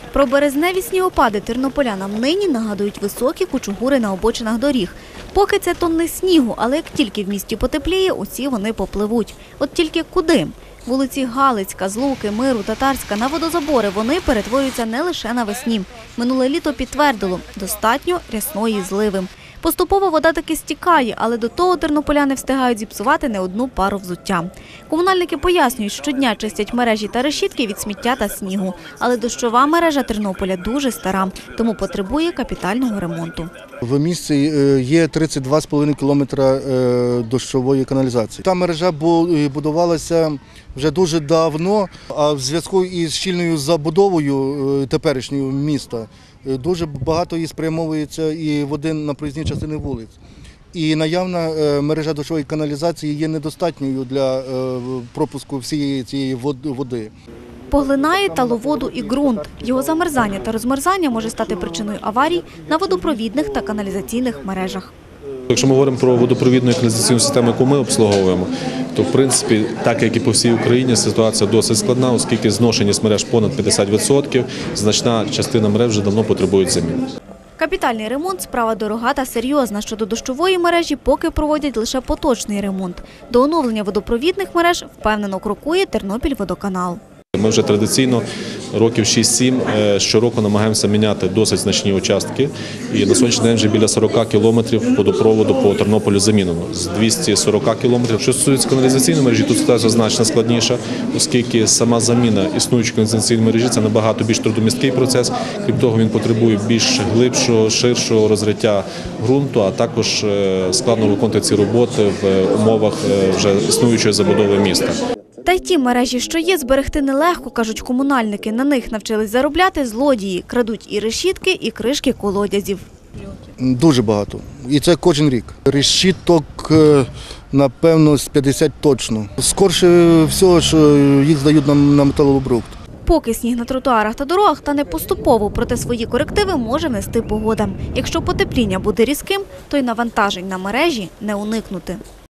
Про березневі снігопади тернополянам нині нагадують високі кучугури на обочинах доріг. Поки це тонни снігу, але як тільки в місті потепліє, усі вони попливуть. От тільки куди? Вулиці Галицька, Злуки, Миру, Татарська на водозабори вони перетворюються не лише навесні. Минуле літо підтвердило – достатньо рясної зливи. Поступово вода таки стікає, але до того тернополяни встигають зіпсувати не одну пару взуття. Комунальники пояснюють, щодня чистять мережі та решітки від сміття та снігу. Але дощова мережа Тернополя дуже стара, тому потребує капітального ремонту. В місті є 32,5 кілометра дощової каналізації. Та мережа будувалася вже дуже давно, а в зв'язку із щільною забудовою теперішньої міста дуже багато її спрямовується і води на проїзній частині вулиць. І наявна мережа дощової каналізації є недостатньою для пропуску всієї цієї води. Поглинає таловоду і ґрунт. Його замерзання та розмерзання може стати причиною аварій на водопровідних та каналізаційних мережах. Якщо ми говоримо про водопровідну і каналізаційну систему, яку ми обслуговуємо, то в принципі, так як і по всій Україні, ситуація досить складна, оскільки зношеність мереж понад 50%, значна частина мереж вже давно потребують заміни. Капітальний ремонт – справа дорога та серйозна. Щодо дощової мережі поки проводять лише поточний ремонт. До оновлення водопровідних мереж впевнено крокує Тернопільводоканал. Ми вже традиційно років 6-7 щороку намагаємося міняти досить значні участки. І на сьогоднішній день вже біля 40 кілометрів водопроводу по Тернополю замінено. З 240 кілометрів. Що стосується каналізаційної мережі, тут ситуація значно складніша, оскільки сама заміна існуючої каналізаційної мережі – це набагато більш трудомісткий процес. Крім того, він потребує більш глибшого, ширшого розриття ґрунту, а також складно виконувати ці роботи в умовах вже існуючої забудови міста. Та й ті мережі, що є, зберегти нелегко, кажуть комунальники. На них навчились заробляти злодії. Крадуть і решітки, і кришки колодязів. Дуже багато. І це кожен рік. Решіток, напевно, з 50 точно. Скорше всього, що їх здають на металобрухт. Поки сніг на тротуарах та дорогах тане поступово, проте свої корективи може внести погода. Якщо потепління буде різким, то й навантажень на мережі не уникнути.